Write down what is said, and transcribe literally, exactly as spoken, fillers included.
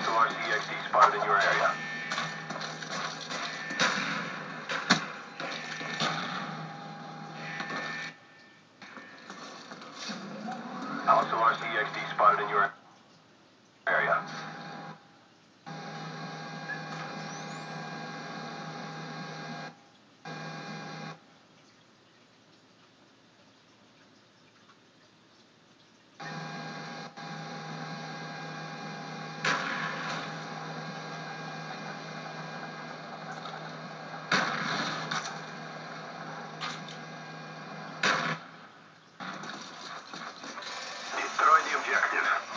Hostile R C X D spotted in your area. Hostile R C X D spotted in your area. Destroy the objective.